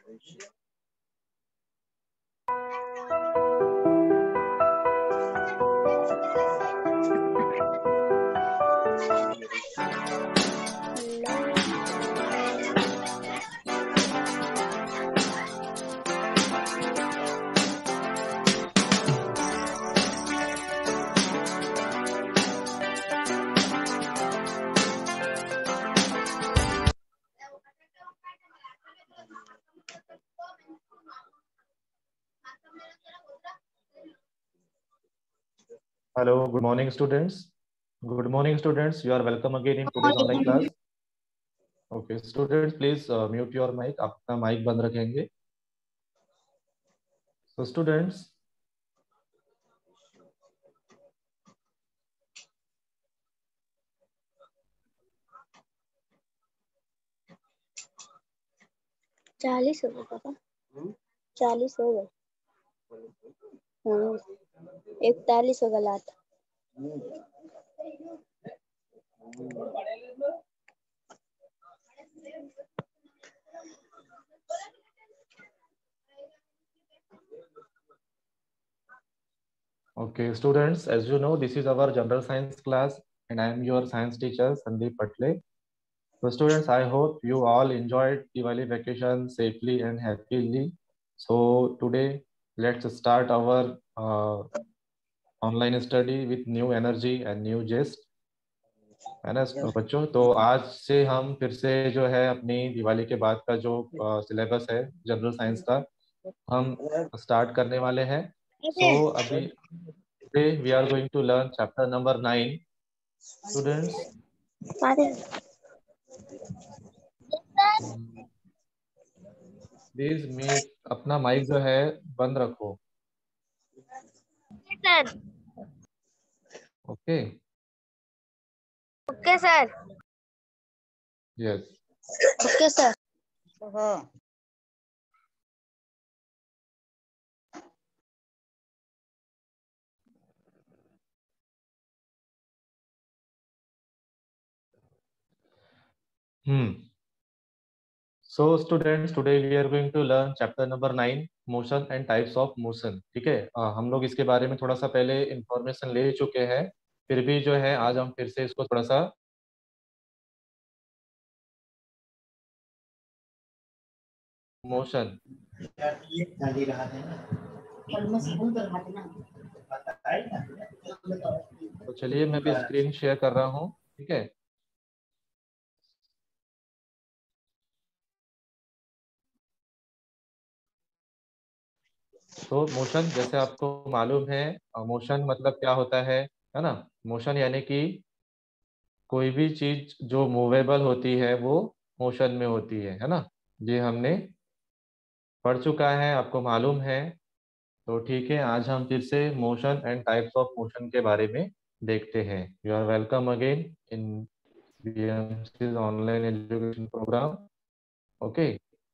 Hello, good morning, students. Good morning, students. You are welcome again in today's online class. Okay, students, please mute your mic. अपना mic बंद रखेंगे. So, students, चालीस हो गए पापा, 40 हो गए। हाँ, 41 हो गया लात। okay, students, as you know, this is our general science class, and I am your science teacher, Sandeep Patle. So, students, I hope you all enjoyed Diwali vacation safely and happily. So, today, let's start our online study with new energy and new zest. है ना बच्चों? तो आज से हम फिर से जो है अपनी दिवाली के बाद का जो सिलेबस है जनरल साइंस का हम स्टार्ट करने वाले हैं। सो अभी we are going to learn chapter number 9 students. Please mute अपना माइक जो है बंद रखो। Sir okay okay sir. Yes okay sir. So students today we are going to learn chapter number 9 motion and types of motion. ठीक है, हम लोग इसके बारे में थोड़ा सा पहले इंफॉर्मेशन ले चुके हैं, फिर भी जो है आज हम फिर से इसको थोड़ा सा मोशन। तो चलिए मैं भी स्क्रीन शेयर कर रहा हूँ। ठीक है, तो मोशन जैसे आपको मालूम है, मोशन मतलब क्या होता है ना? मोशन यानी कि कोई भी चीज जो मूवेबल होती है वो मोशन में होती है ना? ये हमने पढ़ चुका है, आपको मालूम है। तो ठीक है, आज हम फिर से motion and types of motion के बारे में देखते हैं। You are welcome again in BMC's online education program. Okay,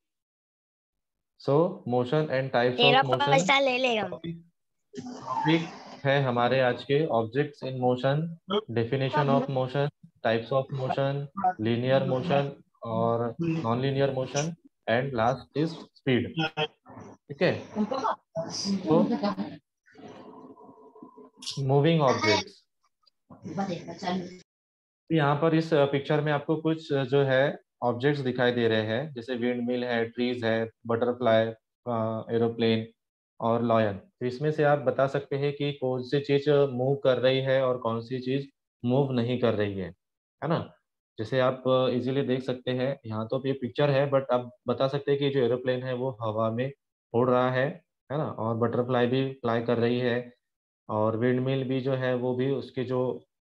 so motion and types तेरा ऑफ मोशन पैसा ले लेगा। टॉपिक है हमारे आज के objects in motion, definition of motion, types of motion, linear motion और non linear motion, and last is speed. ठीक है, तो मूविंग ऑब्जेक्ट्स। यहाँ पर इस पिक्चर में आपको कुछ जो है ऑब्जेक्ट्स दिखाई दे रहे हैं, जैसे विंड मिल है, ट्रीज है, बटरफ्लाई, एरोप्लेन और लॉयन। तो इसमें से आप बता सकते हैं कि कौन सी चीज मूव कर रही है और कौन सी चीज मूव नहीं कर रही है ना? जैसे आप इजीली देख सकते हैं, यहाँ तो ये पिक्चर है बट आप बता सकते हैं कि जो एरोप्लेन है वो हवा में उड़ रहा है ना? और बटरफ्लाई भी फ्लाई कर रही है, और विंड मिल भी जो है वो भी उसकी जो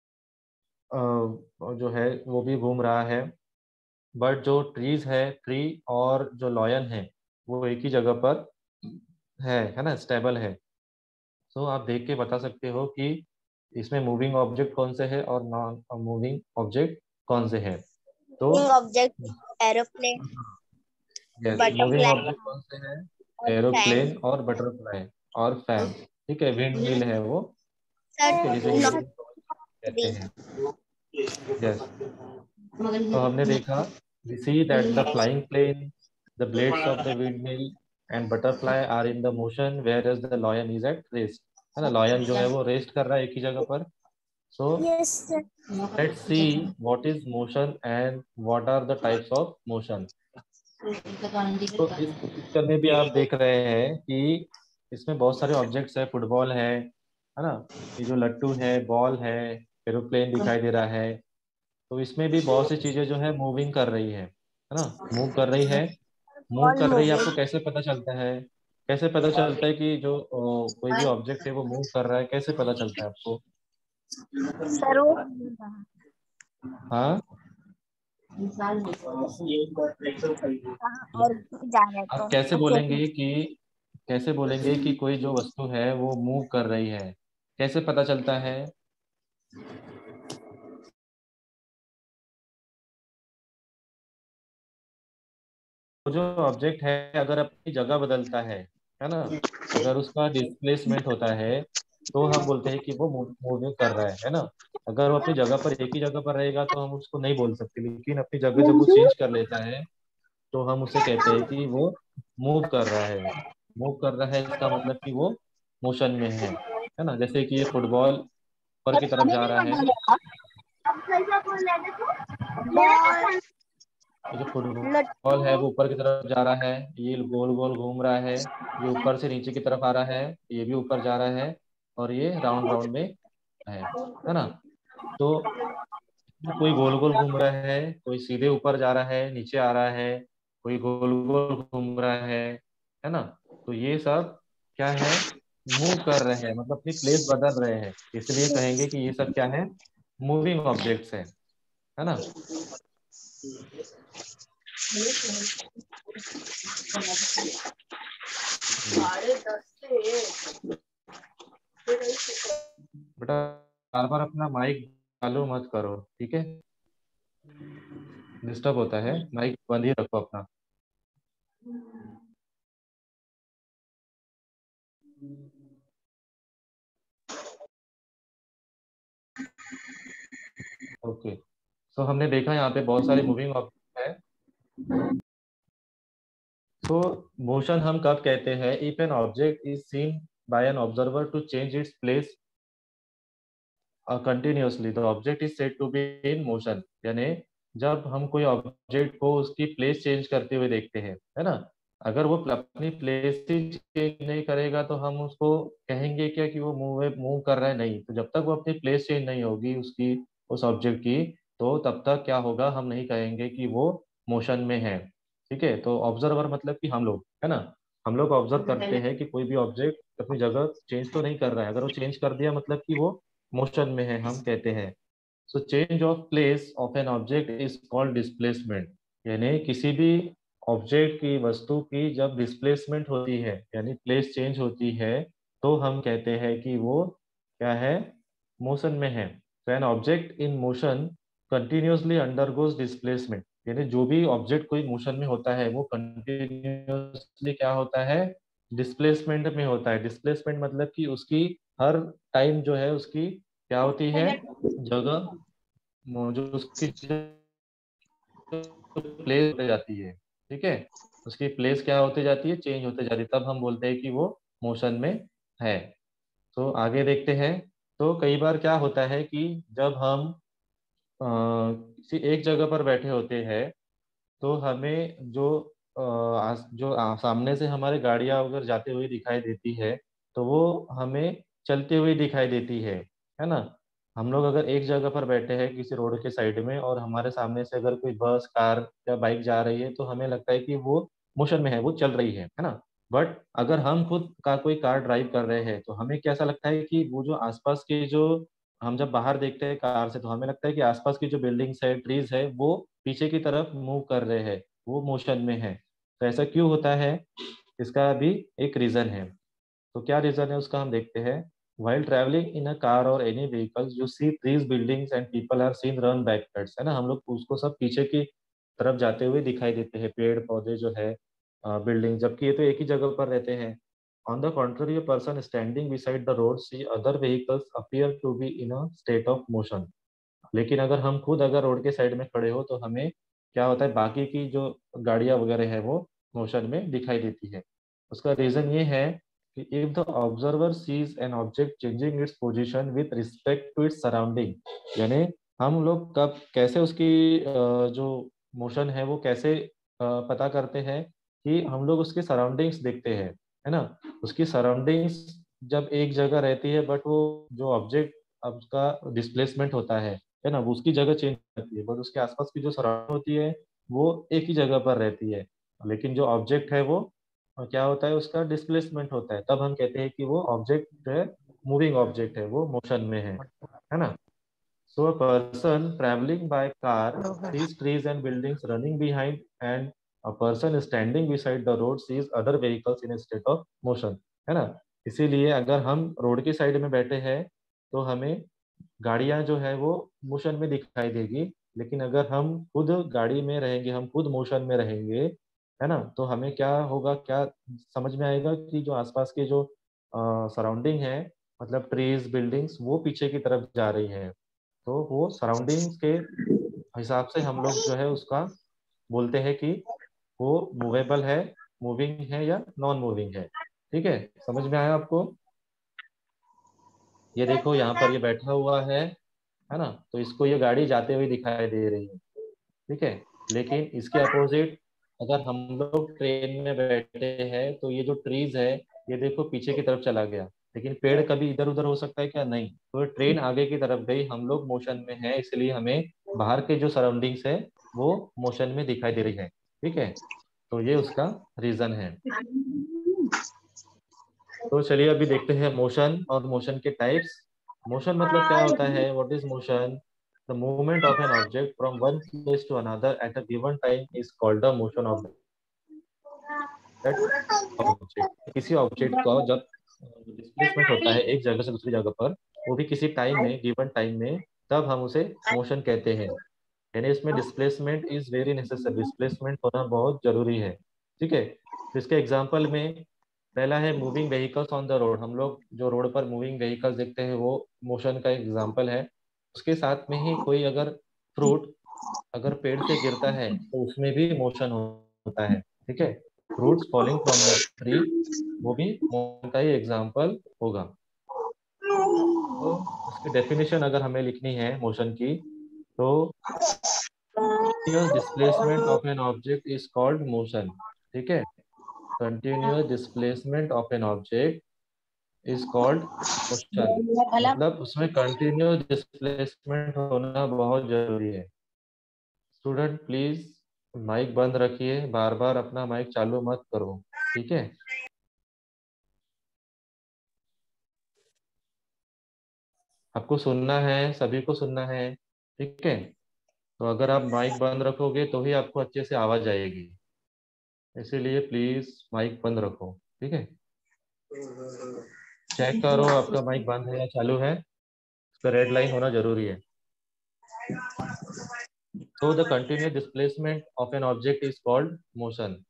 जो है वो भी घूम रहा है। बट जो ट्रीज है, ट्री और जो लॉयन है वो एक ही जगह पर है ना? स्टेबल है। सो आप देख के बता सकते हो कि इसमें मूविंग ऑब्जेक्ट कौन से है और नॉन मूविंग ऑब्जेक्ट कौन से है। तो object aeroplane, yes, moving butterfly object कौन से हैं? और फैन। एरोप्लेन और बटरफ्लाई और फैन। ठीक है, विंड मिल है वो। ठीक है, जिसे सर हिंदी में कहते हैं। यस, तो हमने देखा, we see that the flying plane, The blades of the windmill and butterfly are in the motion, whereas the lion is at rest. है ना, lion जो है वो रेस्ट कर रहा है एक ही जगह पर. So Yes, sir. let's see what is motion and what are the types of motion. तो इस पिक्चर में भी आप देख रहे हैं कि इसमें बहुत सारे ऑब्जेक्ट्स है. फुटबॉल है ना, ये जो लट्टू है, बॉल है, एरोप्लेन दिखाई दे रहा है. तो इसमें भी बहुत सी चीजें जो है मूविंग कर रही है ना, मूव कर रही है. मूव All कर रही है, moving. आपको कैसे पता चलता है? कैसे पता चलता है कि जो कोई भी ऑब्जेक्ट है वो मूव कर रहा है? कैसे पता चलता है आपको? सर वो हाँ, और जा रहे आप तो कैसे ओके। बोलेंगे कि कोई जो वस्तु है वो मूव कर रही है? कैसे पता चलता है? वो जो ऑब्जेक्ट है अगर अपनी जगह बदलता है ना, अगर उसका डिस्प्लेसमेंट होता है तो हम बोलते हैं कि वो मूविंग कर रहा है ना. अगर वो अपनी जगह पर एक ही जगह पर रहेगा तो हम उसको नहीं बोल सकते, लेकिन अपनी जगह जब वो चेंज कर लेता है तो हम उसे कहते हैं कि वो मूव कर रहा है. मूव कर रहा है इसका मतलब कि वो मोशन में है ना. जैसे कि ये फुटबॉल ऊपर की तरफ जा रहा है. ये जो फुटबॉल है वो ऊपर की तरफ जा रहा है, ये गोल गोल घूम रहा है. ये ऊपर से नीचे की तरफ आ रहा है, ये भी ऊपर जा रहा है, और ये राउंड राउंड में है ना. तो कोई गोल गोल घूम रहा है, कोई सीधे ऊपर जा रहा है, नीचे आ रहा है, कोई गोल गोल घूम रहा है ना. तो ये सब क्या है? मूव कर रहे हैं, मतलब अपनी प्लेस बदल रहे हैं, इसलिए कहेंगे कि ये सब क्या है? मूविंग ऑब्जेक्ट्स है ना. हम्म. बेटा बार बार अपना माइक चालू मत करो, ठीक है? डिस्टर्ब होता है, माइक बंद ही रखो अपना. ओके. सो हमने देखा यहाँ पे बहुत सारे मूविंग ऑब्जेक्ट है. तो मोशन हम कब कहते हैं? If an object is seen by an observer to change its place continuously, the object is said to be in motion. यानी जब हम कोई ऑब्जेक्ट को उसकी प्लेस चेंज करते हुए देखते हैं, है ना. अगर वो अपनी प्लेस ही चेंज नहीं करेगा तो हम उसको कहेंगे क्या कि वो मूव कर रहा है? नहीं. तो जब तक वो अपनी प्लेस चेंज नहीं होगी उसकी, उस ऑब्जेक्ट की, तो तब तक क्या होगा? हम नहीं कहेंगे कि वो मोशन में है. ठीक है. तो ऑब्जर्वर मतलब कि हम लोग, है ना. हम लोग ऑब्जर्व करते हैं कि कोई भी ऑब्जेक्ट अपनी जगह चेंज तो नहीं कर रहा है. अगर वो चेंज कर दिया मतलब कि वो मोशन में है, हम कहते हैं. So change of place of an object is called displacement. यानी किसी भी ऑब्जेक्ट की, वस्तु की जब डिस्प्लेसमेंट होती है यानी प्लेस चेंज होती है, तो हम कहते हैं कि वो क्या है? मोशन में है. तो an object in motion continuously undergoes displacement. यानी जो भी ऑब्जेक्ट कोई मोशन में होता है वो कंटिन्यूसली क्या होता है? डिस्प्लेसमेंट में होता है. डिस्प्लेसमेंट मतलब कि उसकी हर टाइम जो है उसकी क्या होती है? जगह, जो उसकी प्लेस होते जाती है. ठीक है. उसकी प्लेस क्या होते जाती है? चेंज होते जाती है. तब हम बोलते हैं कि वो मोशन में है. तो आगे देखते हैं. तो कई बार क्या होता है कि जब हम किसी एक जगह पर बैठे होते हैं तो हमें जो सामने से हमारे गाड़ियां अगर जाते हुए दिखाई देती है तो वो हमें चलते हुए दिखाई देती है ना. हम लोग अगर एक जगह पर बैठे हैं किसी रोड के साइड में और हमारे सामने से अगर कोई बस, कार या बाइक जा रही है तो हमें लगता है कि वो मोशन में है, वो चल रही है ना. बट अगर हम खुद का कोई कार ड्राइव कर रहे हैं तो हमें कैसा लगता है कि वो जो आसपास के जो, हम जब बाहर देखते हैं कार से तो हमें लगता है कि आसपास की जो बिल्डिंग्स है, ट्रीज है, वो पीछे की तरफ मूव कर रहे हैं, वो मोशन में है. तो ऐसा क्यों होता है? इसका भी एक रीजन है. तो क्या रीजन है उसका हम देखते हैं. While traveling in a car or any vehicles, you see trees, buildings and people are seen run backwards. है ना, हम लोग उसको सब पीछे की तरफ जाते हुए दिखाई देते हैं, पेड़ पौधे जो है, बिल्डिंग, जबकि ये तो एक ही जगह पर रहते हैं. On the contrary, a person standing beside the road see other vehicles appear to be in a state of motion. लेकिन अगर हम खुद अगर रोड के साइड में खड़े हो तो हमें क्या होता है? बाकी की जो गाड़ियां वगैरह है वो मोशन में दिखाई देती है। उसका रीजन ये है कि if the observer sees an object changing its position with respect to its surrounding, यानी हम लोग कब कैसे उसकी जो मोशन है वो कैसे पता करते हैं कि हम लोग उसकी सराउंडिंग्स देखते हैं, है ना। उसकी सराउंडिंग्स जब एक जगह रहती है बट वो जो ऑब्जेक्ट उसका डिस्प्लेसमेंट होता है ना, वो उसकी जगह चेंज करती है, बट उसके आसपास की जो सराउंडिंग होती है वो एक ही जगह पर रहती है। लेकिन जो ऑब्जेक्ट है वो क्या होता है, उसका डिस्प्लेसमेंट होता है, तब हम कहते हैं कि वो ऑब्जेक्ट जो है मूविंग ऑब्जेक्ट है, वो मोशन में है ना। So a person traveling by car sees trees and buildings running behind, and a person standing beside the road sees other vehicles in a state of motion, है ना। इसीलिए अगर हम रोड की साइड में बैठे हैं तो हमें गाड़ियां जो है वो मोशन में दिखाई देगी, लेकिन अगर हम खुद गाड़ी में रहेंगे, हम खुद मोशन में रहेंगे, है ना, तो हमें क्या होगा, क्या समझ में आएगा कि जो आसपास के जो सराउंडिंग है, मतलब ट्रीज बिल्डिंग्स, वो पीछे की तरफ जा रही है। तो वो सराउंडिंग्स के हिसाब से हम लोग जो है उसका बोलते हैं कि वो मूवेबल है, मूविंग है या नॉन मूविंग है। ठीक है, समझ में आया आपको। ये देखो यहाँ पर ये बैठा हुआ है ना, तो इसको ये गाड़ी जाते हुए दिखाई दे रही है। ठीक है, लेकिन इसके अपोजिट अगर हम लोग ट्रेन में बैठे हैं तो ये जो ट्रीज है ये देखो पीछे की तरफ चला गया, लेकिन पेड़ कभी इधर उधर हो सकता है क्या, नहीं। तो ट्रेन आगे की तरफ गई, हम लोग मोशन में है, इसलिए हमें बाहर के जो सराउंडिंग्स है वो मोशन में दिखाई दे रही है। ठीक है, तो ये उसका रीजन है। तो चलिए अभी देखते हैं मोशन और मोशन के टाइप्स। मोशन मतलब क्या होता है, what is motion? The movement of an object from one place to another at a given time is called the motion of that object. किसी ऑब्जेक्ट का जब डिस्प्लेसमेंट होता है एक जगह से दूसरी जगह पर, वो भी किसी टाइम में, गिवन टाइम में, तब हम उसे मोशन कहते हैं। यानी इसमें displacement is very necessary, displacement होना बहुत जरूरी है। ठीक है, तो इसके एग्जांपल में पहला है moving vehicles on the road. हम लोग जो रोड पर मूविंग व्हीकल्स देखते हैं वो मोशन का एग्जांपल है। उसके साथ में ही कोई अगर फ्रूट अगर पेड़ से गिरता है तो उसमें भी मोशन होता है। ठीक है, fruits falling from the tree, वो भी मोशन का ही एग्जांपल होगा। तो उसकी डेफिनेशन अगर हमें लिखनी है मोशन की, तो continuous displacement of an object is called motion। ठीक है, continuous displacement of an object is called motion। मतलब उसमें कंटिन्यूस डिस्प्लेसमेंट होना बहुत जरूरी है। स्टूडेंट प्लीज माइक बंद रखिए, बार बार अपना माइक चालू मत करो। ठीक है, आपको सुनना है, सभी को सुनना है। ठीक है, तो अगर आप माइक बंद रखोगे तो ही आपको अच्छे से आवाज आएगी, इसीलिए प्लीज माइक बंद रखो। ठीक है, चेक करो आपका माइक बंद है या चालू है, इस पर रेड लाइन होना जरूरी है। So the continuous displacement of an object is called motion।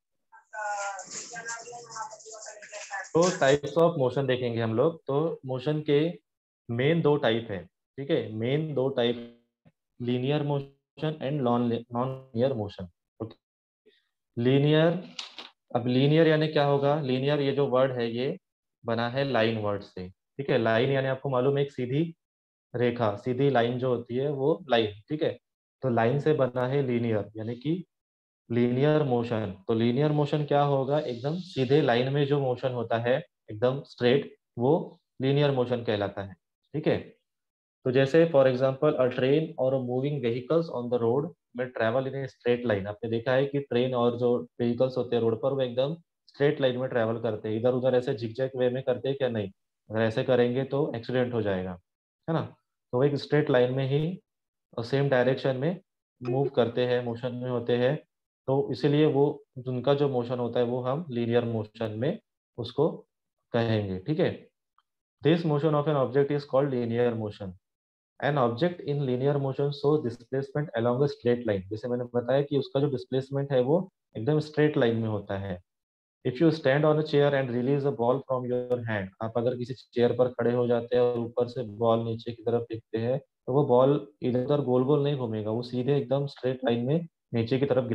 तो टाइप्स ऑफ मोशन देखेंगे हम लोग। तो मोशन के मेन दो टाइप है। ठीक है, मेन दो type, linear motion and non linear motion. Linear, अब लीनियर यानी क्या होगा, लीनियर ये जो वर्ड है ये बना है लाइन वर्ड से। ठीक है, लाइन यानी आपको मालूम है एक सीधी रेखा, सीधी लाइन जो होती है वो लाइन। ठीक है, तो लाइन से बना है लीनियर, यानी कि लीनियर मोशन। तो लीनियर मोशन क्या होगा, एकदम सीधे लाइन में जो मोशन होता है एकदम स्ट्रेट, वो लीनियर मोशन कहलाता है। ठीक है, तो जैसे फॉर एग्जांपल अ ट्रेन और moving vehicles on the road में travel in a straight line. आपने देखा है कि ट्रेन और जो व्हीकल्स होते हैं रोड पर वो एकदम स्ट्रेट लाइन में ट्रेवल करते हैं, इधर उधर ऐसे झिकझैक वे में करते हैं क्या, नहीं। अगर ऐसे करेंगे तो एक्सीडेंट हो जाएगा, है ना। तो वो एक स्ट्रेट लाइन में ही और सेम डायरेक्शन में मूव करते हैं, मोशन में होते हैं। तो इसीलिए वो उनका जो मोशन होता है वो हम लीनियर मोशन में उसको कहेंगे। ठीक है, this motion of an object is called linear motion. An object in linear motion show displacement along a straight line. जैसे मैंने बताया कि उसका जो डिस्प्लेसमेंट है वो एकदम स्ट्रेट लाइन में होता है। If you stand on a chair and release a ball from your hand, आप अगर किसी चेयर पर खड़े हो जाते हैं और ऊपर से बॉल नीचे की तरफ फेंकते हैं तो वो बॉल इधर उधर गोल गोल नहीं घूमेगा, वो सीधे एकदम स्ट्रेट लाइन में नीचे की तरफ गिरेगा।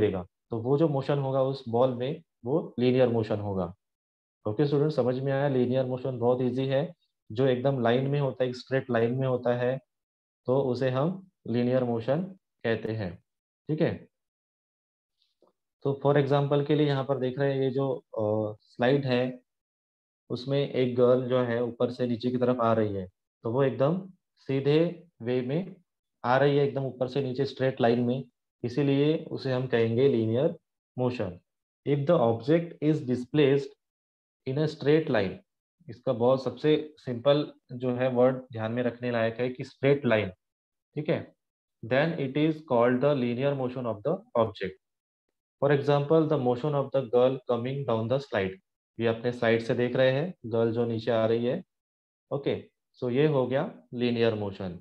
तो वो जो मोशन होगा उस बॉल में वो लीनियर मोशन होगा। ओके स्टूडेंट, समझ में आया? लीनियर मोशन बहुत इजी है, जो एकदम लाइन में होता है, एक स्ट्रेट लाइन में होता है, तो उसे हम लीनियर मोशन कहते हैं। ठीक है, तो फॉर एग्जांपल के लिए यहाँ पर देख रहे हैं ये जो स्लाइड है, उसमें एक गर्ल जो है ऊपर से नीचे की तरफ आ रही है, तो वो एकदम सीधे वे में आ रही है, एकदम ऊपर से नीचे स्ट्रेट लाइन में, इसीलिए उसे हम कहेंगे linear motion. If the object is displaced in a straight line, इसका बहुत सबसे सिंपल जो है वर्ड ध्यान में रखने लायक है कि स्ट्रेट लाइन, ठीक है, then it is called the linear motion of the object. For example the motion of the girl coming down the slide, ये अपने स्लाइड से देख रहे हैं गर्ल जो नीचे आ रही है। ओके, सो ये हो गया लीनियर मोशन।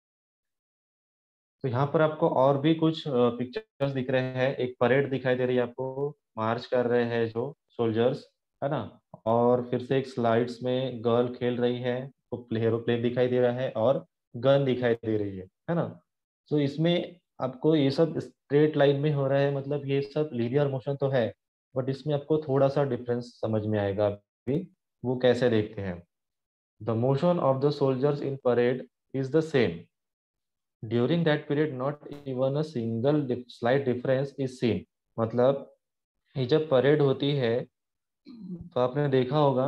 तो यहाँ पर आपको और भी कुछ पिक्चर्स दिख रहे हैं, एक परेड दिखाई दे रही है आपको, मार्च कर रहे हैं जो सोल्जर्स, है ना, और फिर से एक स्लाइड्स में गर्ल खेल रही है, तो एरोप्लेन दिखाई दे रहा है और गन दिखाई दे रही है ना। तो इसमें आपको ये सब स्ट्रेट लाइन में हो रहा है, मतलब ये सब लीनियर मोशन तो है, बट इसमें आपको थोड़ा सा डिफरेंस समझ में आएगा अभी, वो कैसे देखते हैं। The motion of the soldiers in parade is the same during that period, not even a single slight difference is seen. मतलब ये जब परेड होती है तो आपने देखा होगा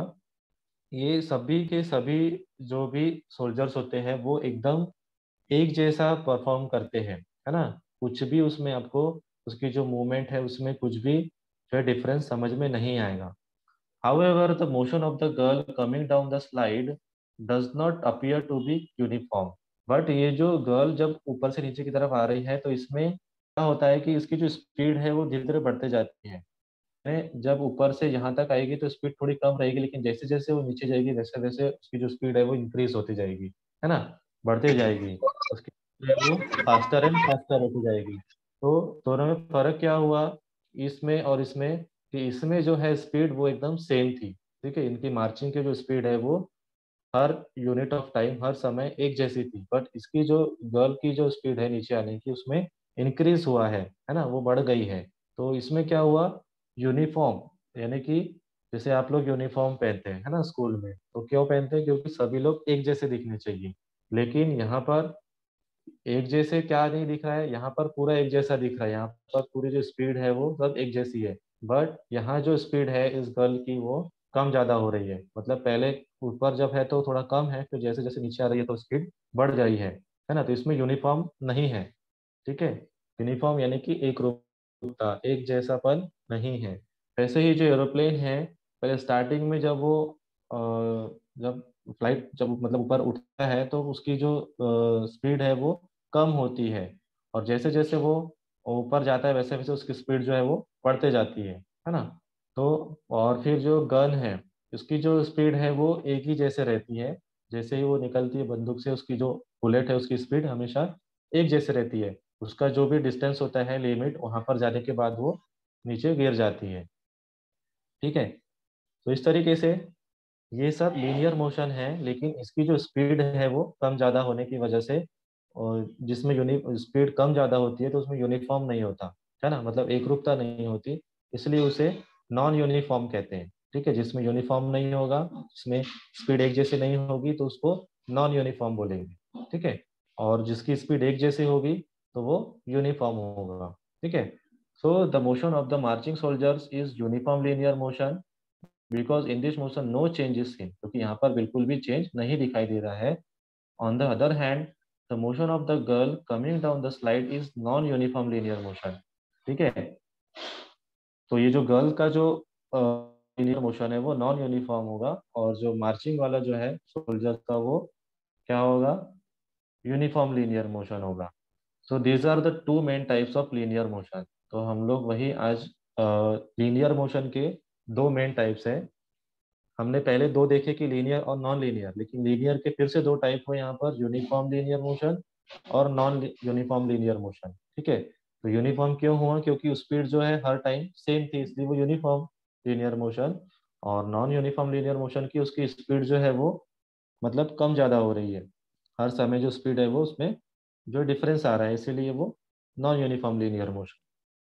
ये सभी के सभी जो भी सोल्जर्स होते हैं वो एकदम एक जैसा परफॉर्म करते हैं, है ना, कुछ भी उसमें आपको उसकी जो मूवमेंट है उसमें कुछ भी जो है डिफरेंस समझ में नहीं आएगा। However, the motion of the girl coming down the slide does not appear to be uniform. But ये जो गर्ल जब ऊपर से नीचे की तरफ आ रही है तो इसमें क्या होता है कि इसकी जो स्पीड है वो धीरे धीरे बढ़ते जाती है। जब ऊपर से यहाँ तक आएगी तो स्पीड थोड़ी कम रहेगी, लेकिन जैसे जैसे वो नीचे जाएगी वैसे वैसे उसकी जो स्पीड है वो इंक्रीज होती जाएगी, है ना, बढ़ती जाएगी, उसकी speed है वो फास्टर एंड फास्टर होती जाएगी। तो दोनों में फर्क क्या हुआ इसमें और इसमें, कि इसमें जो है स्पीड वो एकदम सेम थी, ठीक है, इनकी मार्चिंग की जो स्पीड है वो हर यूनिट ऑफ टाइम हर समय एक जैसी थी, बट इसकी जो गर्ल की जो स्पीड है नीचे आने की उसमें इंक्रीज हुआ है ना, वो बढ़ गई है। तो इसमें क्या हुआ, यूनिफॉर्म, यानी कि जैसे आप लोग यूनिफॉर्म पहनते हैं है ना स्कूल में, तो क्यों पहनते हैं, क्योंकि सभी लोग एक जैसे दिखने चाहिए। लेकिन यहाँ पर एक जैसे क्या नहीं दिख रहा है, यहाँ पर पूरा एक जैसा दिख रहा है, यहाँ पर पूरी जो स्पीड है वो सब एक जैसी है, बट यहाँ जो स्पीड है इस गर्ल की वो कम ज्यादा हो रही है। मतलब पहले ऊपर जब है तो थोड़ा कम है, फिर जैसे जैसे नीचे आ रही है तो स्पीड बढ़ गई है ना, तो इसमें यूनिफॉर्म नहीं है। ठीक है, यूनिफॉर्म यानी कि एक रूपता, एक जैसापन नहीं है। वैसे ही जो एरोप्लेन है, पहले स्टार्टिंग में जब वो जब फ्लाइट जब मतलब ऊपर उठता है तो उसकी जो स्पीड है वो कम होती है, और जैसे जैसे वो ऊपर जाता है वैसे वैसे उसकी स्पीड जो है वो बढ़ते जाती है ना। तो और फिर जो गन है उसकी जो स्पीड है वो एक ही जैसे रहती है, जैसे ही वो निकलती है बंदूक से उसकी जो बुलेट है उसकी स्पीड हमेशा एक जैसे रहती है, उसका जो भी डिस्टेंस होता है लिमिट वहां पर जाने के बाद वो नीचे गिर जाती है। ठीक है, तो इस तरीके से ये सब लीनियर मोशन है, लेकिन इसकी जो स्पीड है वो कम ज़्यादा होने की वजह से, और जिसमें यूनि स्पीड कम ज़्यादा होती है तो उसमें यूनिफॉर्म नहीं होता, है ना, मतलब एक रूपता नहीं होती, इसलिए उसे नॉन यूनिफॉर्म कहते हैं। ठीक है, जिसमें यूनिफॉर्म नहीं होगा, जिसमें स्पीड एक जैसी नहीं होगी तो उसको नॉन यूनिफॉर्म बोलेंगे। ठीक है, और जिसकी स्पीड एक जैसी होगी तो वो यूनिफॉर्म होगा। ठीक है, so the motion of the marching soldiers is uniform linear motion because in this motion no change is seen, क्योंकि यहाँ पर बिल्कुल भी चेंज नहीं दिखाई दे रहा है। On the other hand the motion of the girl coming down the slide is non uniform linear motion. ठीक है, तो ये जो गर्ल का जो लीनियर मोशन है वो नॉन यूनिफॉर्म होगा, और जो मार्चिंग वाला जो है सोल्जर का वो क्या होगा, यूनिफॉर्म लीनियर मोशन होगा। So these are the two main types of linear motion. तो हम लोग वही आज लीनियर मोशन के दो मेन टाइप्स है, हमने पहले दो देखे कि लीनियर और नॉन लीनियर, लेकिन लीनियर के फिर से दो टाइप हुए यहाँ पर, यूनिफॉर्म लीनियर मोशन और नॉन यूनिफॉर्म लीनियर मोशन। ठीक है, तो यूनिफॉर्म क्यों हुआ, क्योंकि स्पीड जो है हर टाइम सेम थी इसलिए वो यूनिफॉर्म लीनियर मोशन, और नॉन यूनिफॉर्म लीनियर मोशन की उसकी स्पीड जो है वो मतलब कम ज़्यादा हो रही है, हर समय जो स्पीड है वो उसमें जो डिफरेंस आ रहा है, इसीलिए वो non uniform linear motion.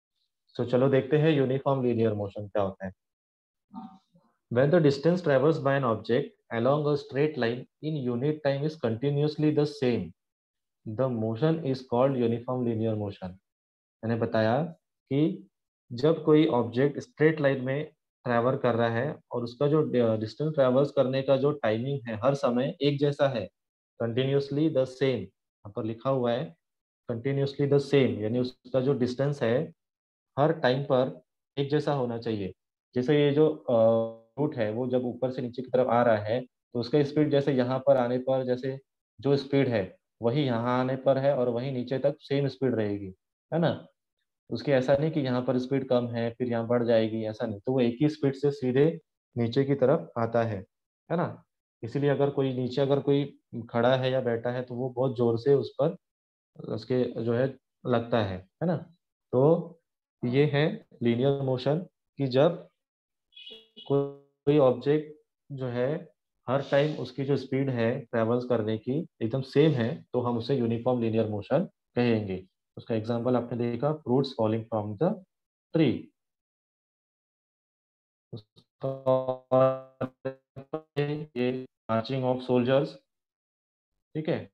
So चलो देखते हैं यूनिफॉर्म लीनियर मोशन क्या होता है। When the distance traversed by an object along a straight line in unit time is continuously the same, the motion is called uniform linear motion. मैंने बताया कि जब कोई ऑब्जेक्ट स्ट्रेट लाइन में travel कर रहा है और उसका जो डिस्टेंस ट्रैवर्स करने का जो टाइमिंग है हर समय एक जैसा है, कंटिन्यूसली द सेम, यहाँ पर लिखा हुआ है कंटिन्यूसली द सेम, यानी उसका जो डिस्टेंस है हर टाइम पर एक जैसा होना चाहिए। जैसे ये जो रूट है वो जब ऊपर से नीचे की तरफ आ रहा है तो उसका स्पीड जैसे यहाँ पर आने पर जैसे जो स्पीड है वही यहाँ आने पर है और वही नीचे तक सेम स्पीड रहेगी, है ना। उसकी ऐसा नहीं कि यहाँ पर स्पीड कम है फिर यहाँ बढ़ जाएगी, ऐसा नहीं, तो वो एक ही स्पीड से सीधे नीचे की तरफ आता है ना। इसीलिए अगर कोई नीचे अगर कोई खड़ा है या बैठा है तो वो बहुत जोर से उस पर उसके जो है लगता है ना। तो ये है लीनियर मोशन कि जब कोई ऑब्जेक्ट जो है हर टाइम उसकी जो स्पीड है ट्रेवल्स करने की एकदम सेम है तो हम उसे यूनिफॉर्म लीनियर मोशन कहेंगे। उसका एग्जांपल आपने देखा, fruits falling from the tree. ये मार्चिंग ऑफ सोल्जर्स, ठीक है।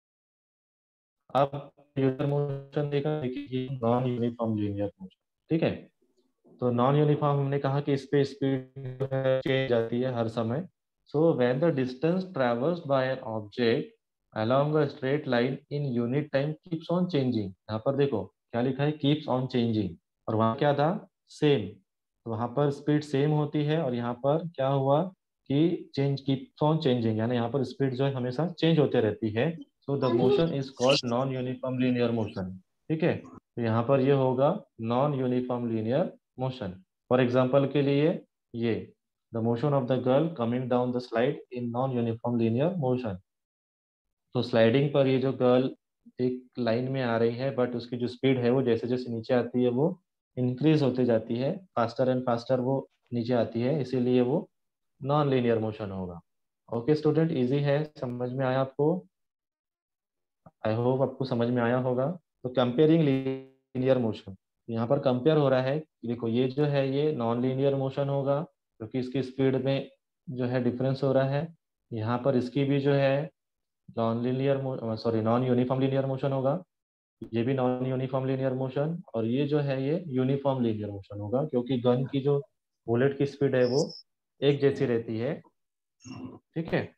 अब लीनियर मोशन देखा, देखिए नॉन यूनिफॉर्म लीनियर मोशन, ठीक है। तो नॉन यूनिफॉर्म हमने कहा कि इस पे स्पीड चेंज जाती है हर समय। So when the distance traversed by an object along a straight line in unit time keeps on changing, यहाँ पर देखो क्या लिखा है, keeps on changing, और वहाँ क्या था, सेम। तो वहाँ पर स्पीड सेम होती है और यहाँ पर क्या हुआ कि चेंज कीप्स ऑन चेंजिंग, यानी यहाँ पर स्पीड जो है हमेशा चेंज होते रहती है। So the motion is called non uniform linear motion, ठीक है। तो यहाँ पर ये होगा non uniform linear motion. For example के लिए ये the motion of the girl coming down the slide in non uniform linear motion. तो स्लाइडिंग पर ये जो गर्ल एक लाइन में आ रही है बट उसकी जो स्पीड है वो जैसे जैसे नीचे आती है वो इंक्रीज होती जाती है, फास्टर एंड फास्टर वो नीचे आती है, इसीलिए वो नॉन लीनियर मोशन होगा। ओके स्टूडेंट, इजी है, समझ में आया आपको? आई होप आपको समझ में आया होगा। तो कंपेयरिंग लीनियर मोशन, यहाँ पर कंपेयर हो रहा है, देखो ये जो है ये नॉन लीनियर मोशन होगा क्योंकि इसकी स्पीड में जो है डिफरेंस हो रहा है। यहाँ पर इसकी भी जो है non linear sorry non uniform linear motion होगा, ये भी नॉन यूनिफॉर्म लीनियर मोशन, और ये जो है ये यूनिफॉर्म लीनियर मोशन होगा क्योंकि गन की जो बुलेट की स्पीड है वो एक जैसी रहती है, ठीक है।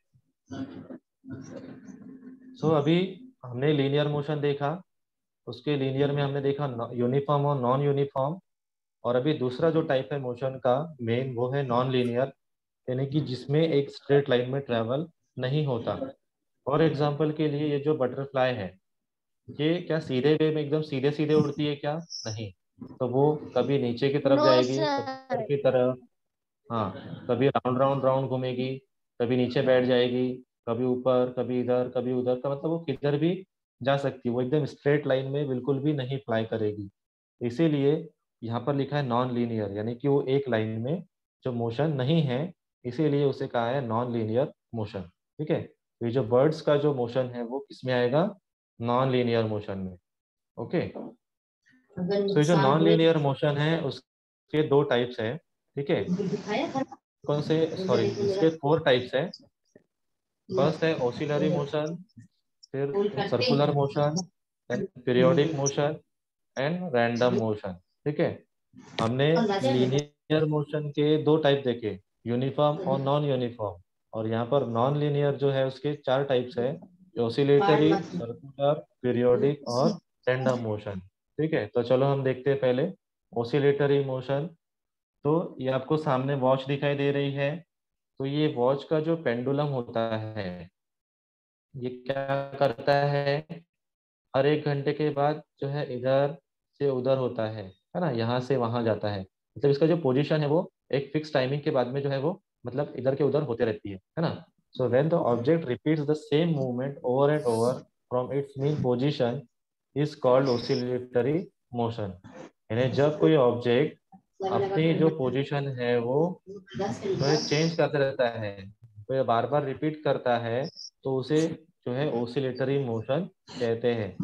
सो अभी हमने लीनियर मोशन देखा, उसके लीनियर में हमने देखा यूनिफॉर्म और नॉन यूनिफॉर्म, और अभी दूसरा जो टाइप है मोशन का मेन वो है नॉन लीनियर, यानी कि जिसमें एक स्ट्रेट लाइन में ट्रेवल नहीं होता। फॉर एग्जाम्पल के लिए ये जो बटरफ्लाई है ये क्या सीधे वे में एकदम सीधे सीधे उड़ती है क्या? नहीं, तो वो कभी नीचे की तरफ नो जाएगी कभी ऊपर सर। की तरफ, हाँ कभी राउंड राउंड राउंड घूमेगी, कभी नीचे बैठ जाएगी, कभी ऊपर कभी इधर कभी उधर, का मतलब वो किधर भी जा सकती है, वो एकदम स्ट्रेट लाइन में बिल्कुल भी नहीं फ्लाई करेगी। इसीलिए यहाँ पर लिखा है नॉन लीनियर, यानी कि वो एक लाइन में जो मोशन नहीं है, इसीलिए उसे कहा है नॉन लीनियर मोशन, ठीक है। तो ये जो बर्ड्स का जो मोशन है वो किसमें आएगा, नॉन लीनियर मोशन में। ओके, तो ये जो नॉन लीनियर मोशन है उसके दो टाइप्स है, ठीक है। कौन से, सॉरी इसके फोर टाइप्स है। फर्स्ट है ऑसिलरी मोशन, फिर circular motion, then periodic motion and random motion, ठीक है। हमने लीनियर मोशन के दो टाइप देखे, यूनिफॉर्म और नॉन यूनिफॉर्म, और यहाँ पर नॉन लीनियर जो है उसके चार टाइप्स है, ऑसिलेटरी, सर्कुलर, पीरियोडिक और रैंडम मोशन, ठीक है। तो चलो हम देखते हैं पहले ऑसिलेटरी मोशन। तो ये आपको सामने वॉच दिखाई दे रही है, तो ये वॉच का जो पेंडुलम होता है ये क्या करता है, हर एक घंटे के बाद जो है इधर से उधर होता है ना, यहाँ से वहां जाता है, मतलब इसका जो पोजीशन है वो एक फिक्स टाइमिंग के बाद में जो है वो मतलब इधर के उधर होते रहती है ना। So when the object repeats the same movement over and over from its mean position is called oscillatory motion, यानी जब कोई ऑब्जेक्ट अपनी जो पोजीशन है वो जो है चेंज करते रहता है, तो ये बार बार रिपीट करता है, तो उसे जो है ऑसिलेटरी मोशन कहते हैं।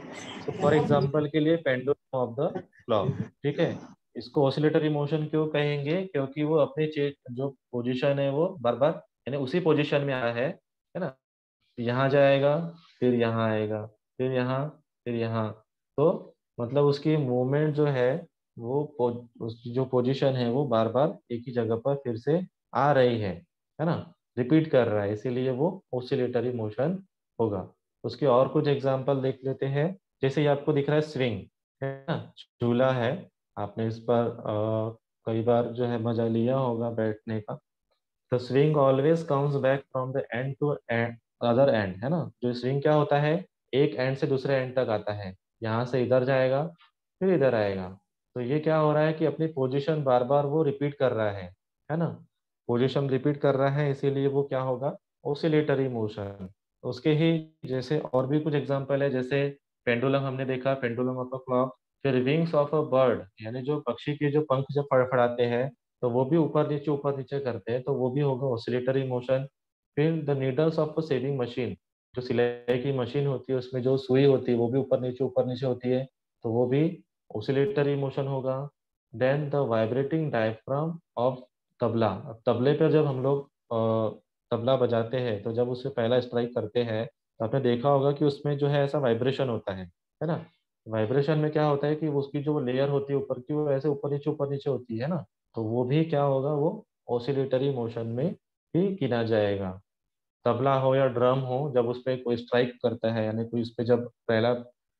सो फॉर एग्जांपल के लिए पेंडुलम ऑफ द क्लॉक, ठीक है। इसको ऑसिलेटरी मोशन क्यों कहेंगे? क्योंकि वो अपनी जो पोजीशन है वो बार बार यानी उसी पोजीशन में आया है ना। यहाँ जाएगा, फिर यहाँ आएगा, फिर यहाँ, फिर यहाँ। तो मतलब उसकी मूवमेंट जो है वो उसकी जो पोजीशन है वो बार बार एक ही जगह पर फिर से आ रही है ना, रिपीट कर रहा है, इसीलिए वो ऑसिलेटरी मोशन होगा। उसके और कुछ एग्जांपल देख लेते हैं। जैसे ये आपको दिख रहा है स्विंग, है ना, झूला है। आपने इस पर कई बार जो है मजा लिया होगा बैठने का। The swing always comes back from the end to end other end, है ना। जो स्विंग क्या होता है, एक एंड से दूसरे एंड तक आता है, यहाँ से इधर जाएगा, फिर इधर आएगा। तो ये क्या हो रहा है कि अपनी पोजीशन बार बार वो रिपीट कर रहा है ना। पोजीशन रिपीट कर रहा है, इसीलिए वो क्या होगा, ओसिलेटरी मोशन। उसके ही जैसे और भी कुछ एग्जांपल है, जैसे पेंडुलम हमने देखा, पेंडुलम ऑफ अ क्लॉक। फिर विंग्स ऑफ अ बर्ड, यानी जो पक्षी के जो पंख जब फड़फड़ाते हैं तो वो भी ऊपर नीचे करते हैं, तो वो भी होगा ऑसिलेटरी मोशन। फिर the needles of a sewing machine, जो सिलाई की मशीन होती है उसमें जो सुई होती है वो भी ऊपर नीचे होती है, तो वो भी ऑसिलेटरी मोशन होगा। Then the vibrating diaphragm of tabla. अब तबले पर जब हम लोग तबला बजाते हैं तो जब उससे पहला स्ट्राइक करते हैं तो आपने देखा होगा कि उसमें जो है ऐसा वाइब्रेशन होता है ना। वाइब्रेशन में क्या होता है कि उसकी जो लेयर होती है ऊपर की वो ऐसे ऊपर नीचे होती है ना। तो वो भी क्या होगा, वो ऑसिलेटरी मोशन में ही गिना जाएगा। तबला हो या ड्रम हो, जब उस पर कोई स्ट्राइक करता है, यानी कोई उस पर जब पहला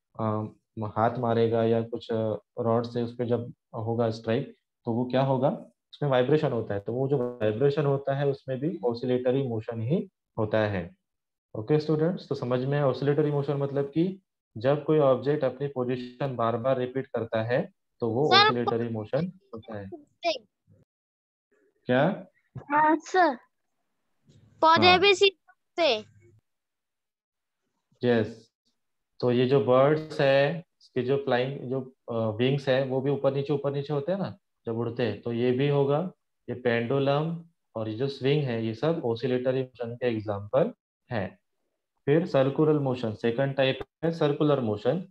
हाथ मारेगा या कुछ रॉड से उस पर जब होगा स्ट्राइक, तो वो क्या होगा, उसमें वाइब्रेशन होता है। तो वो जो वाइब्रेशन होता है उसमें भी ऑसिलेटरी मोशन ही होता है। ओके स्टूडेंट्स, तो समझ में ऑसिलेटरी मोशन मतलब कि जब कोई ऑब्जेक्ट अपनी पोजीशन बार बार रिपीट करता है तो वो सर ऑसिलेटरी मोशन होता है। पौधे क्या? हाँ सर, पौधे हाँ, भी सीखते। यस। तो ये जो बर्ड्स है, इसके जो फ्लाइंग जो विंग्स है वो भी ऊपर नीचे होते हैं ना जब उड़ते हैं, तो ये भी होगा। ये पेंडुलम और ये जो स्विंग है ये सब ऑसिलेटरी मोशन के एग्जांपल है। फिर सर्कुलर मोशन, सेकंड टाइप है सर्कुलर मोशन।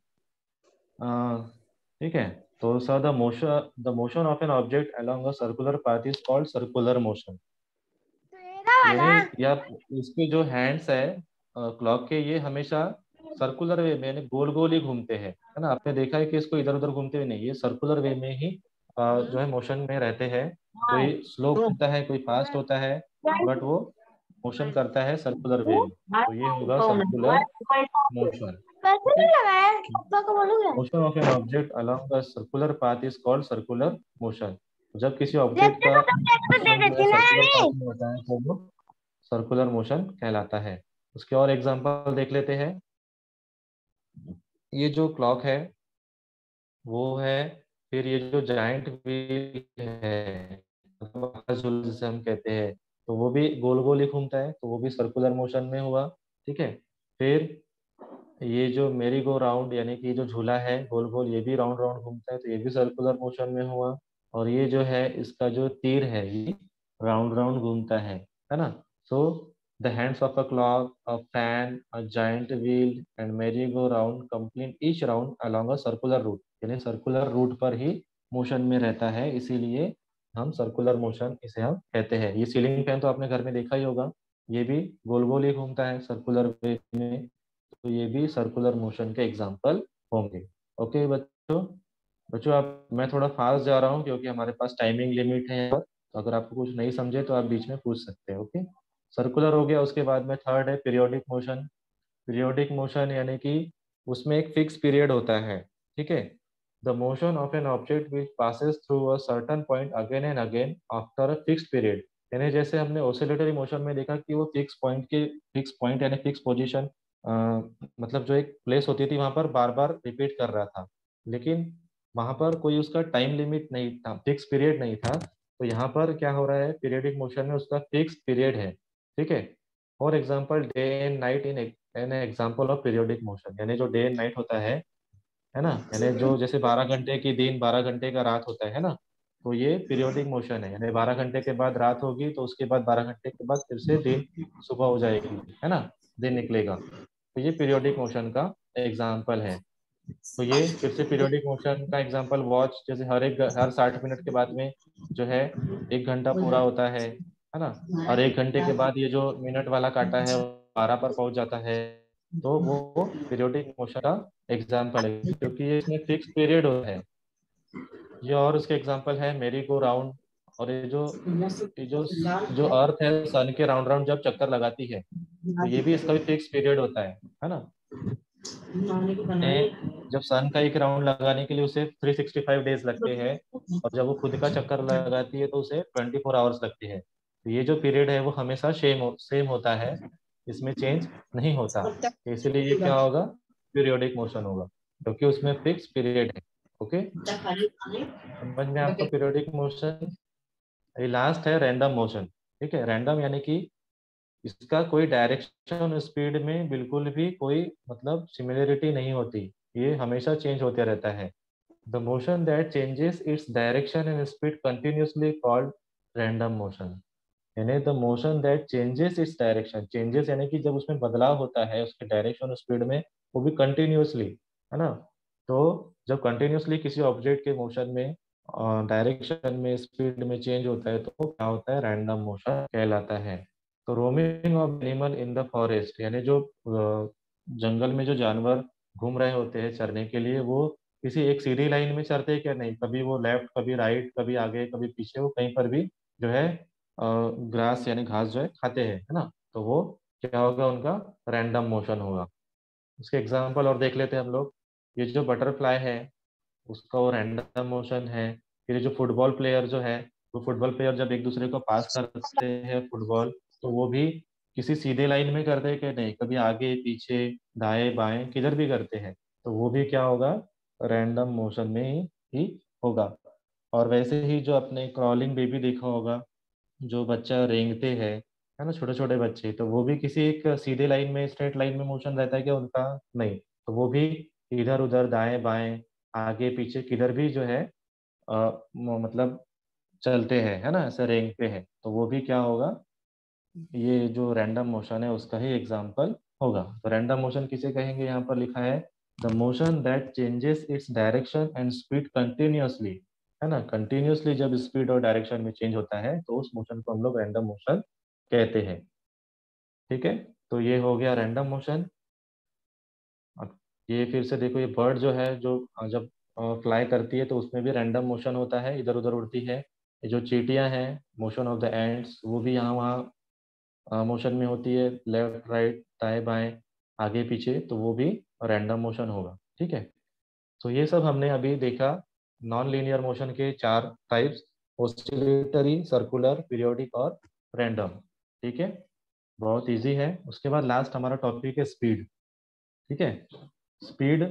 ठीक है। तो sir the motion of an object along a circular path is called circular motion. तेरा यानी वाला या इसके जो हैंड्स है क्लॉक के, ये हमेशा सर्कुलर वे में यानी गोल गोल ही घूमते हैं, है ना। आपने देखा है कि इसको इधर उधर घूमते हुए नहीं, ये सर्कुलर वे में ही जो है मोशन में रहते हैं। कोई स्लो घूमता है, कोई फास्ट होता है, बट वो मोशन करता है सर्कुलर वे में, तो ये होगा सर्कुलर मोशन। पैसे ओके। नहीं लगाए, पापा को बोलोगे। Motion of an object along a circular path is called circular motion। जब किसी ऑब्जेक्ट लेते का तो तुम दे मोशन जो है देती ना सर्कुलर मम्मी। पाथ में होता है तो वो सर्कुलर मोशन कहलाता है। उसके और एग्जांपल देख लेते हैं। ये जो क्लॉक है वो है। फिर ये जो जाइंट व्हील है, मतलब आकाश झूला जिसे हम कहते हैं, तो वो भी गोल गोल ही घूमता है, तो वो भी सर्कुलर मोशन में हुआ। ठीक है। फिर ये जो मेरी गो राउंड यानी कि जो झूला है गोल गोल, ये भी राउंड राउंड घूमता है, तो ये भी सर्कुलर मोशन में हुआ। और ये जो है इसका जो तीर है ये राउंड राउंड घूमता है ना। So the hands of a clock, a fan, a giant wheel and merry go round complete each round along a circular route, यानी सर्कुलर रूट पर ही मोशन में रहता है, इसीलिए हम सर्कुलर मोशन इसे हम कहते हैं। ये सीलिंग फैन तो आपने घर में देखा ही होगा, ये भी गोल गोल ही घूमता है सर्कुलर वे में, तो ये भी सर्कुलर मोशन के एग्जाम्पल होंगे। ओके बच्चों। बच्चों आप, मैं थोड़ा फास्ट जा रहा हूँ क्योंकि हमारे पास टाइमिंग लिमिट है यहाँ पर, तो अगर आपको कुछ नहीं समझे तो आप बीच में पूछ सकते हैं। ओके। सर्कुलर हो गया, उसके बाद में थर्ड है पीरियोडिक मोशन। पीरियोडिक मोशन यानी कि उसमें एक फिक्स पीरियड होता है। ठीक है। The motion of an object which passes through a certain point again and again after a fix period, यानी जैसे हमने ऑसिलेटरी मोशन में देखा कि वो फिक्स पॉइंट यानी फिक्स पोजीशन, मतलब जो एक प्लेस होती थी वहां पर बार बार रिपीट कर रहा था, लेकिन वहां पर कोई उसका टाइम लिमिट नहीं था, फिक्स पीरियड नहीं था। तो यहाँ पर क्या हो रहा है, पीरियडिक मोशन में उसका फिक्स पीरियड है। ठीक है। For example day and night in an example of periodic motion, यानी जो डे एंड नाइट होता है ना, यानी जो जैसे 12 घंटे की दिन 12 घंटे का रात होता है ना, तो ये पीरियोडिक मोशन है, यानी 12 घंटे के बाद रात होगी तो उसके बाद 12 घंटे के बाद फिर से दिन सुबह हो जाएगी, है ना, दिन निकलेगा। तो ये पीरियोडिक मोशन का एग्जाम्पल है। तो ये फिर से पीरियोडिक मोशन का एग्जांपल वॉच, जैसे हर 60 मिनट के बाद में जो है 1 घंटा पूरा होता है ना। और 1 घंटे के बाद ये जो मिनट वाला काटा है 12 पर पहुंच जाता है, तो वो पीरियोडिक मोशन का एग्जाम्पल है, क्योंकि ये इसमें फिक्स पीरियड होता है। ये और उसके एग्जाम्पल है मेरी गो राउंड, और ये जो जो अर्थ है सन के राउंड राउंड जब चक्कर लगाती है, तो ये भी इसका भी फिक्स पीरियड होता है ना। जब सन का एक राउंड लगाने के लिए उसे 365 डेज लगते हैं, और जब वो खुद का चक्कर लगाती है तो उसे 24 आवर्स लगते हैं। तो ये जो पीरियड है वो हमेशा सेम होता है, इसमें चेंज नहीं होता। तो इसीलिए ये क्या होगा, पीरियोडिक मोशन होगा, क्योंकि उसमें फिक्स पीरियड है। ओके, समझ में आपको पीरियोडिक मोशन। ये लास्ट है रैंडम मोशन। ठीक है, रैंडम यानी कि इसका कोई डायरेक्शन स्पीड में बिल्कुल भी कोई मतलब सिमिलरिटी नहीं होती, ये हमेशा चेंज होते रहता है। The motion that changes its direction and speed continuously called random motion. यानी the motion that changes its direction, changes यानी कि जब उसमें बदलाव होता है उसके डायरेक्शन और स्पीड में, वो भी कंटिन्यूसली, है ना। तो जब कंटिन्यूसली किसी ऑब्जेक्ट के मोशन में डायरेक्शन में स्पीड में चेंज होता है तो वो क्या होता है, रैंडम मोशन कहलाता है। तो roaming of animal in the forest, यानी जो जंगल में जो जानवर घूम रहे होते हैं चरने के लिए, वो किसी एक सीधी लाइन में चरते हैं क्या, नहीं, कभी वो लेफ्ट कभी राइट कभी आगे कभी पीछे, वो कहीं पर भी जो है ग्रास यानी घास जो है खाते हैं, है ना। तो वो क्या होगा, उनका रैंडम मोशन होगा। उसके एग्जाम्पल और देख लेते हैं हम लोग। ये जो बटरफ्लाई है उसका वो रैंडम मोशन है। फिर ये जो फुटबॉल प्लेयर जो है, वो फुटबॉल प्लेयर जब एक दूसरे को पास करते हैं फुटबॉल, तो वो भी किसी सीधे लाइन में करते हैं कि नहीं, कभी आगे पीछे दाएं बाएं किधर भी करते हैं, तो वो भी क्या होगा, रैंडम मोशन में ही होगा। और वैसे ही जो अपने क्रॉलिंग बेबी देखा होगा, जो बच्चा रेंगते हैं, है ना, छोटे छोटे बच्चे, तो वो भी किसी एक सीधे लाइन में स्ट्रेट लाइन में मोशन रहता है क्या उनका, नहीं, तो वो भी इधर उधर दाएं बाएं आगे पीछे किधर भी जो है मतलब चलते हैं, है ना, ऐसे रेंगते हैं, तो वो भी क्या होगा, ये जो रैंडम मोशन है उसका ही एग्जाम्पल होगा। तो रैंडम मोशन किसे कहेंगे, यहाँ पर लिखा है the motion that changes its direction and speed continuously, है ना, कंटिन्यूअसली जब स्पीड और डायरेक्शन में चेंज होता है तो उस मोशन को हम लोग रैंडम मोशन कहते हैं। ठीक है, तो ये हो गया रैंडम मोशन। अब ये फिर से देखो, ये बर्ड जो है जो जब फ्लाई करती है तो उसमें भी रैंडम मोशन होता है, इधर उधर उड़ती है। ये जो चींटियां हैं, मोशन ऑफ द एंड्स, वो भी यहाँ वहाँ मोशन में होती है, लेफ्ट राइट दाएं बाएं आगे पीछे, तो वो भी रैंडम मोशन होगा। ठीक है, तो ये सब हमने अभी देखा नॉन लीनियर मोशन के 4 टाइप्स, ऑसिलेटरी, सर्कुलर, पीरियोडिक और रैंडम। ठीक है, बहुत इजी है। उसके बाद लास्ट हमारा टॉपिक है स्पीड। ठीक है, speed,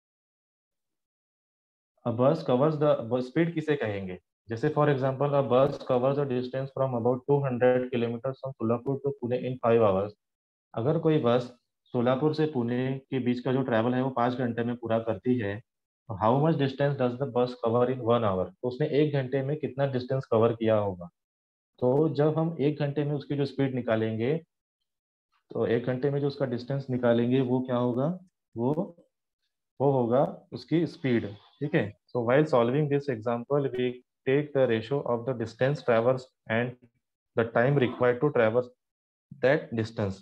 a bus covers the, speed किसे कहेंगे, जैसे for example a bus covers a distance from about 200 kilometre from Solapur to Pune in 5 hours. अगर कोई बस सोलापुर से पुणे के बीच का जो ट्रैवल है वो 5 घंटे में पूरा करती है, तो how much distance does the bus cover in 1 hour, तो उसने 1 घंटे में कितना डिस्टेंस कवर किया होगा। तो जब हम 1 घंटे में उसकी जो स्पीड निकालेंगे, तो 1 घंटे में जो उसका डिस्टेंस निकालेंगे वो क्या होगा, वो वो होगा उसकी स्पीड। ठीक है, so while solving this example we take the ratio of the distance traverse and the time required to traverse that distance.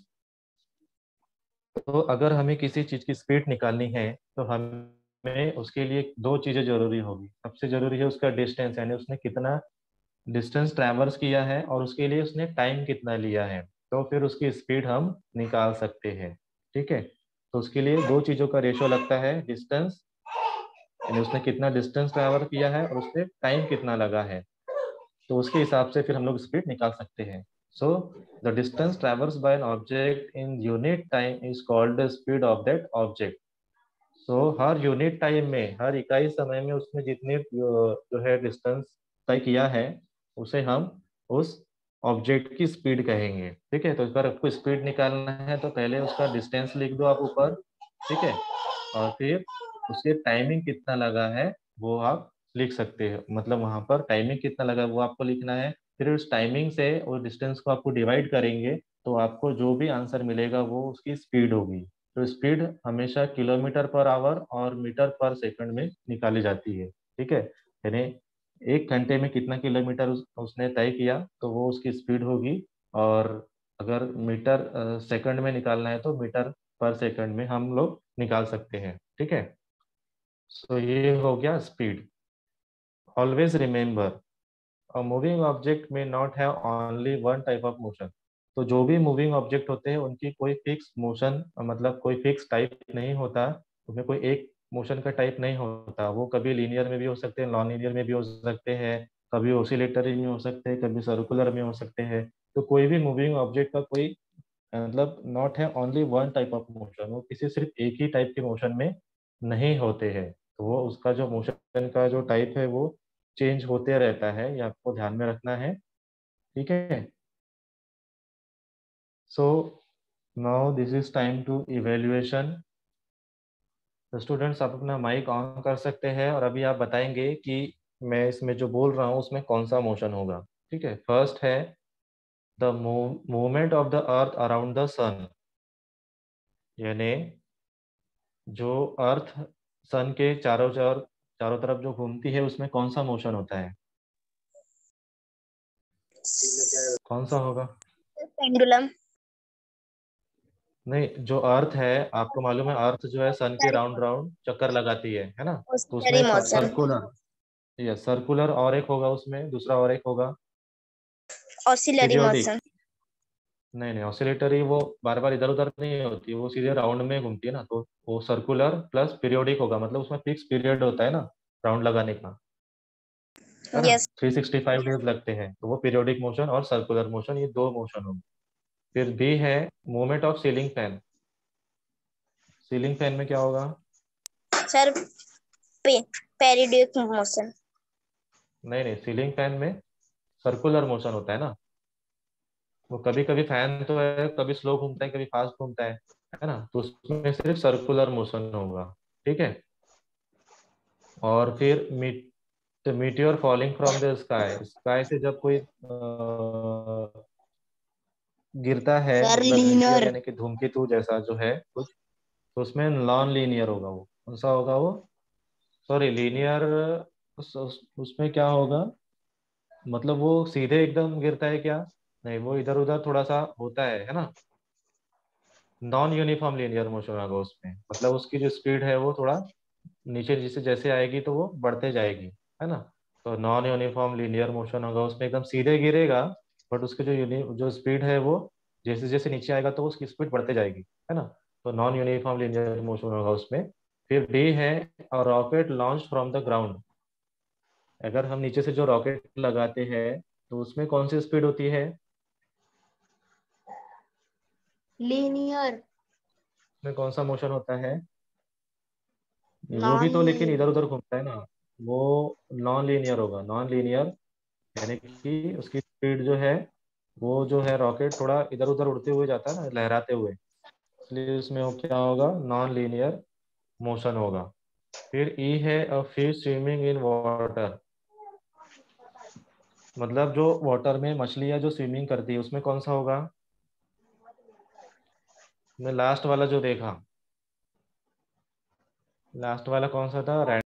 तो अगर हमें किसी चीज की स्पीड निकालनी है तो हमें उसके लिए 2 चीजें जरूरी होगी। सबसे जरूरी है उसका डिस्टेंस, यानी उसने कितना डिस्टेंस ट्रैवर्स किया है और उसके लिए उसने टाइम कितना लिया है, तो फिर उसकी स्पीड हम निकाल सकते हैं। ठीक है, तो उसके लिए 2 चीजों का रेशियो लगता है, डिस्टेंस यानी उसने कितना डिस्टेंस ट्रैवल किया है और उससे टाइम कितना लगा है, तो उसके हिसाब से फिर हम लोग स्पीड निकाल सकते हैं। So the distance traverse by an object in unit time is called the speed of that object. So हर यूनिट टाइम में, हर इकाई समय में उसने जितने जो है डिस्टेंस तय किया है, उसे हम उस ऑब्जेक्ट की स्पीड कहेंगे। ठीक है, तो अगर आपको स्पीड निकालना है तो पहले उसका डिस्टेंस लिख दो आप ऊपर। ठीक है, और फिर उसके टाइमिंग कितना लगा है वो आप लिख सकते हो, मतलब वहां पर टाइमिंग कितना लगा वो आपको लिखना है। फिर उस टाइमिंग से और डिस्टेंस को आपको डिवाइड करेंगे, तो आपको जो भी आंसर मिलेगा वो उसकी स्पीड होगी। तो स्पीड हमेशा किलोमीटर पर आवर और मीटर पर सेकंड में निकाली जाती है, ठीक है। यानी 1 घंटे में कितना किलोमीटर उसने तय किया तो वो उसकी स्पीड होगी। और अगर मीटर सेकंड में निकालना है तो मीटर पर सेकंड में हम लोग निकाल सकते हैं, ठीक है। सो ये हो गया speed. Always remember, a moving object may not have only one type of motion. तो जो भी मूविंग ऑब्जेक्ट होते हैं उनकी कोई फिक्स मोशन, मतलब कोई फिक्स टाइप नहीं होता। उसमें कोई एक मोशन का टाइप नहीं होता। वो कभी लीनियर में भी हो सकते हैं, नॉन लीनियर में भी हो सकते हैं, कभी ओसिलेटरी में हो सकते हैं, कभी सर्कुलर में हो सकते हैं। तो कोई भी मूविंग ऑब्जेक्ट का कोई मतलब नॉट है only one type of motion, वो किसी सिर्फ एक ही टाइप के मोशन में नहीं होते हैं। तो वो उसका जो मोशन का जो टाइप है वो चेंज होते रहता है, ये आपको ध्यान में रखना है, ठीक है। So now this is time to evaluation. तो स्टूडेंट्स आप अपना माइक ऑन कर सकते हैं और अभी आप बताएंगे कि मैं इसमें जो बोल रहा हूँ उसमें कौन सा मोशन होगा, ठीक है। फर्स्ट है the movement of the earth around the sun, यानी जो अर्थ सन के चारों तरफ जो घूमती है उसमें कौन सा मोशन होता है, कौन सा होगा। पेंडुलम। नहीं, जो अर्थ है आपको मालूम है, अर्थ जो है सन के राउंड राउंड चक्कर लगाती है ना। तो उसमें oscillatory motion. Circular, yes circular, और एक होगा उसमें दूसरा, और एक होगा ऑसिलरी पीरियोडिक। मोशन। नहीं नहीं, ऑसिलेटरी वो बार बार इधर उधर नहीं होती, वो सीधे राउंड में घूमती है ना। तो वो सर्कुलर प्लस पीरियोडिक होगा, मतलब उसमें फिक्स पीरियड होता है ना राउंड लगाने का, है ना। यस। 365 डेज लगते हैं, तो वो पीरियोडिक मोशन और सर्कुलर मोशन, ये दो मोशन होंगे। फिर बी है movement of ceiling fan. Ceiling fan में क्या होगा। Sir, periodic motion. नहीं नहीं, सीलिंग फैन में सर्कुलर मोशन होता है ना। वो कभी कभी फैन तो है, कभी स्लो घूमता है, कभी फास्ट घूमता है ना। तो उसमें सिर्फ सर्कुलर मोशन होगा, ठीक है। और फिर meteor falling from the sky, sky से जब कोई गिरता है, सर, मतलब मीटियोर लीनर। यानी कि धूमकेतु जैसा जो है कुछ, तो उसमें नॉन लीनियर होगा। वो कौन सा होगा वो, सॉरी लीनियर। उसमें क्या होगा, मतलब वो सीधे एकदम गिरता है क्या, नहीं, वो इधर उधर थोड़ा सा होता है ना। नॉन यूनिफॉर्म लीनियर मोशन होगा उसमें, मतलब उसकी जो स्पीड है वो थोड़ा नीचे जैसे जैसे आएगी तो वो बढ़ते जाएगी, है ना। तो नॉन यूनिफॉर्म लीनियर मोशन होगा उसमें, एकदम सीधे गिरेगा बट उसकी जो स्पीड है वो जैसे जैसे नीचे आएगा तो उसकी स्पीड बढ़ते जाएगी, है ना। तो नॉन यूनिफॉर्म लीनियर मोशन होगा उसमें। फिर डी है और rocket launch from the ground. अगर हम नीचे से जो रॉकेट लगाते हैं तो उसमें कौन सी स्पीड होती है, लीनियर। उसमें कौन सा मोशन होता है। वो भी नॉन तो लेकिन इधर लीनियर। उधर घूमता है ना। वो नॉन लीनियर होगा, नॉन लीनियर यानी कि उसकी स्पीड जो है वो जो है रॉकेट थोड़ा इधर उधर उड़ते हुए जाता है ना, लहराते हुए, इसलिए उसमें वो क्या होगा, नॉन लीनियर मोशन होगा। फिर ई है a fish swimming in water, मतलब जो वाटर में मछलियां जो स्विमिंग करती है उसमें कौन सा होगा। मैं लास्ट वाला जो देखा, लास्ट वाला कौन सा था,